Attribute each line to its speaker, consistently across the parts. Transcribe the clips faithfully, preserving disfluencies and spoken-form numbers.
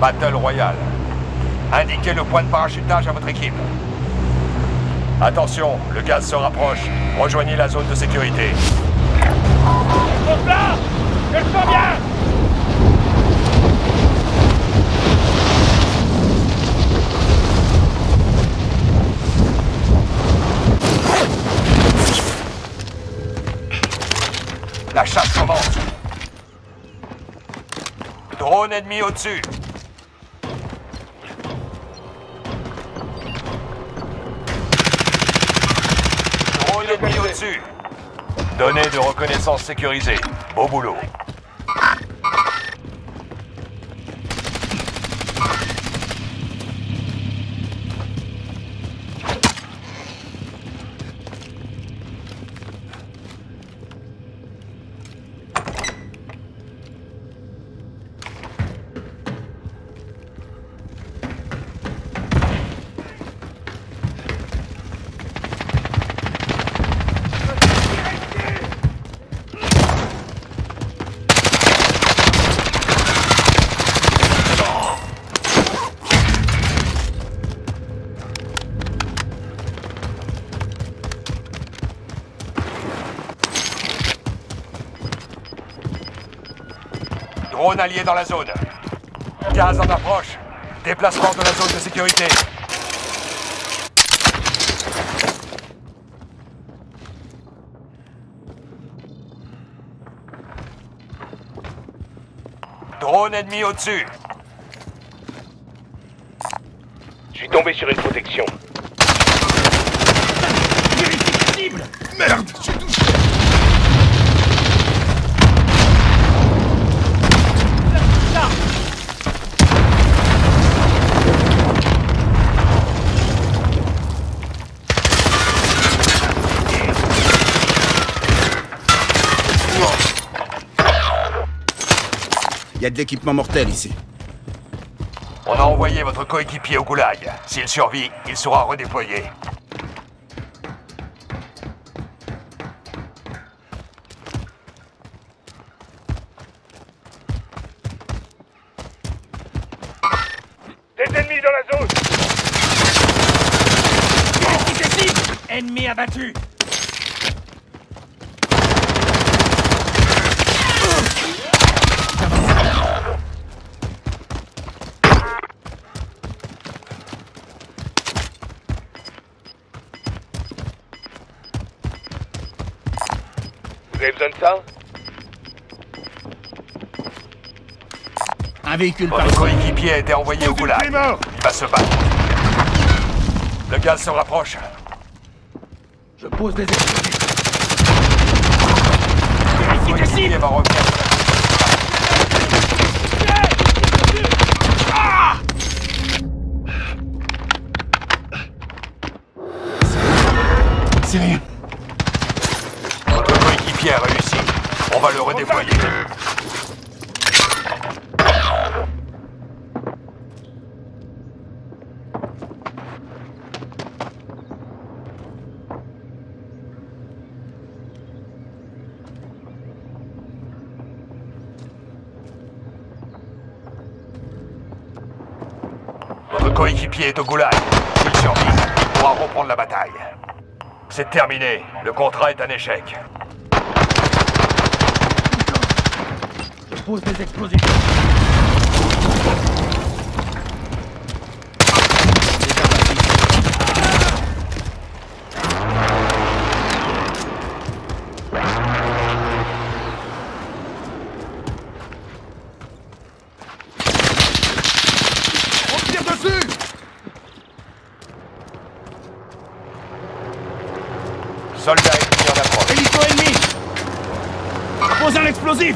Speaker 1: Battle Royale. Indiquez le point de parachutage à votre équipe. Attention, le gaz se rapproche. Rejoignez la zone de sécurité.
Speaker 2: Hop là! Je le sens bien!
Speaker 1: La chasse commence. Drone ennemi au-dessus. Drone ennemi au-dessus. Données de reconnaissance sécurisées. Beau boulot. Drone allié dans la zone. Gaz en approche. Déplacement de la zone de sécurité. Drone ennemi au-dessus.
Speaker 2: Je suis tombé sur une protection.
Speaker 3: Irrésistible! Merde, je suis touché! Là! Il y a de l'équipement mortel ici.
Speaker 1: On a envoyé votre coéquipier au goulag. S'il survit, il sera redéployé.
Speaker 2: Des ennemis dans la zone!
Speaker 3: Ennemi abattu!
Speaker 2: Vous avez besoin de ça?
Speaker 3: Un véhicule par
Speaker 1: Votre coéquipier a été envoyé au goulag.
Speaker 2: Il est mort!
Speaker 1: Il va se battre. Le gaz se rapproche.
Speaker 3: Je pose des explosifs.
Speaker 1: Votre coéquipier va revenir.
Speaker 3: C'est rien.
Speaker 1: Votre coéquipier a réussi. On va le redéployer. Votre coéquipier est au goulag. S'il survit, il pourra reprendre la bataille. C'est terminé. Le contrat est un échec.
Speaker 3: Je pose des explosifs.
Speaker 2: On tire dessus!
Speaker 1: Soldat ennemi en approche.
Speaker 3: Hélico ennemi! Pose un explosif!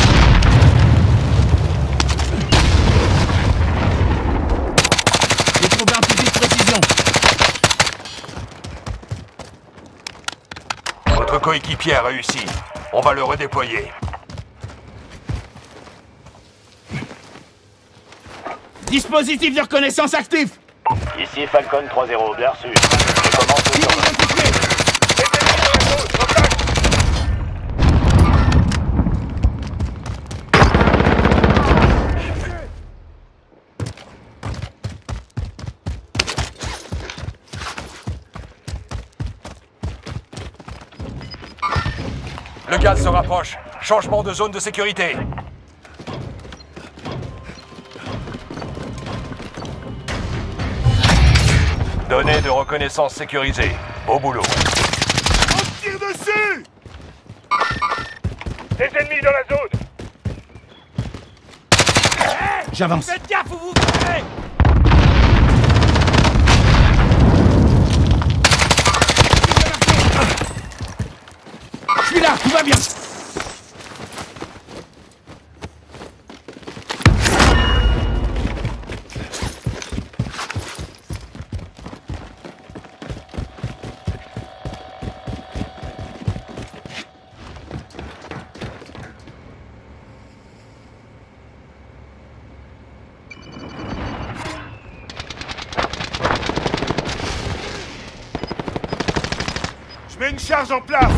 Speaker 3: J'ai trouvé un fusil de précision.
Speaker 1: Votre coéquipier a réussi. On va le redéployer.
Speaker 3: Dispositif de reconnaissance actif!
Speaker 4: Ici Falcon trois zéro, bien reçu. Je commence le
Speaker 3: Cible
Speaker 4: tour.
Speaker 3: identifiée!
Speaker 2: Des ennemis dans la zone! Contact!
Speaker 1: Le gaz se rapproche. Changement de zone de sécurité. Données de reconnaissance sécurisées. Au boulot.
Speaker 2: On tire dessus! Des ennemis dans la zone!
Speaker 3: J'avance.
Speaker 2: Faites gaffe où vous tirez!
Speaker 3: Je suis là, tout va bien.
Speaker 2: Je mets une charge en place!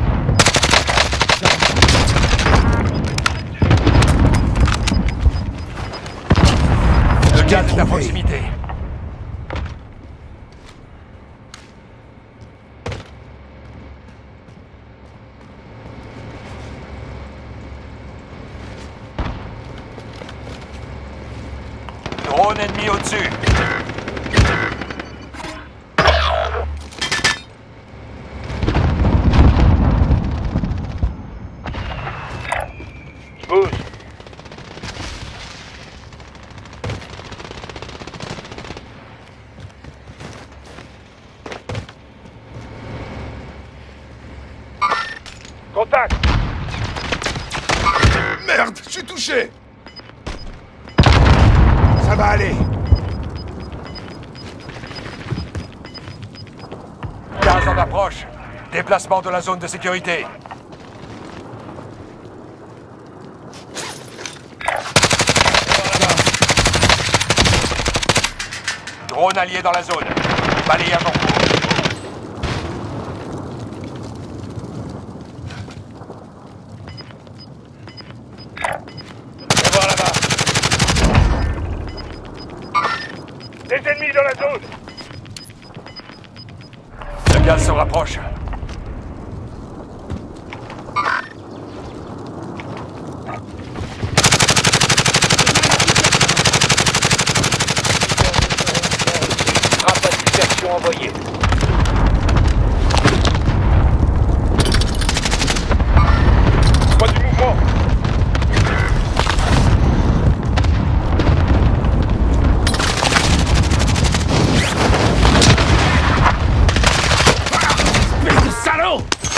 Speaker 1: Le gaz est à proximité. Drone ennemi au-dessus.
Speaker 2: Je bouge! Contact!
Speaker 5: Merde, je suis touché. Ça va aller.
Speaker 1: Gaz en approche. Déplacement de la zone de sécurité. Drone allié dans la zone. Balayage en cours.
Speaker 2: On va voir là-bas! Des ennemis dans la zone!
Speaker 1: Le gaz se rapproche.
Speaker 4: Frappe à dispersion envoyée.
Speaker 2: Pas du mouvement!
Speaker 3: Espèce de salaud!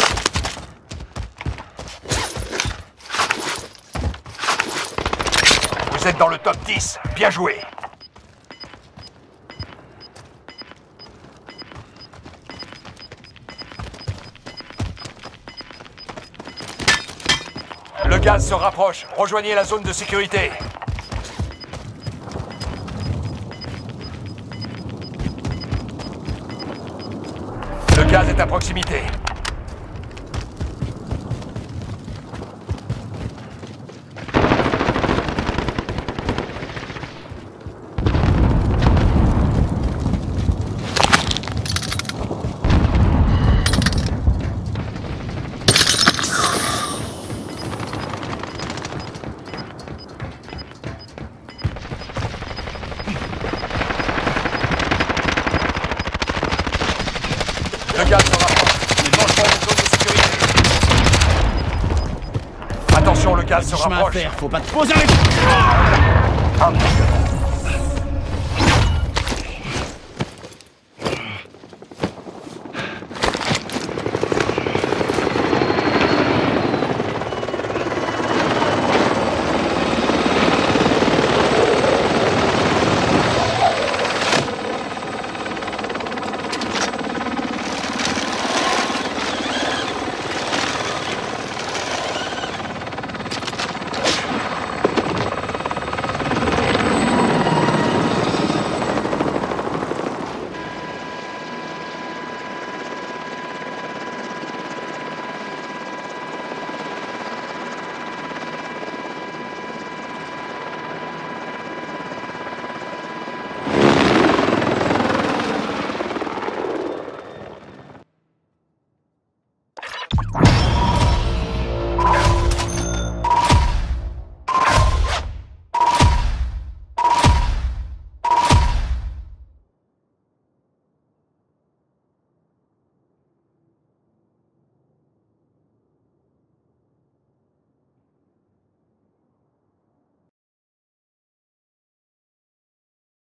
Speaker 1: Vous êtes dans le top dix. Bien joué. Le gaz se rapproche. Rejoignez la zone de sécurité. Le gaz est à proximité. Le gaz se rapproche. Changement de zone de sécurité. Attention, le gaz se
Speaker 3: Chemin à
Speaker 1: rapproche.
Speaker 3: faire, faut pas te poser avec...
Speaker 1: Ah.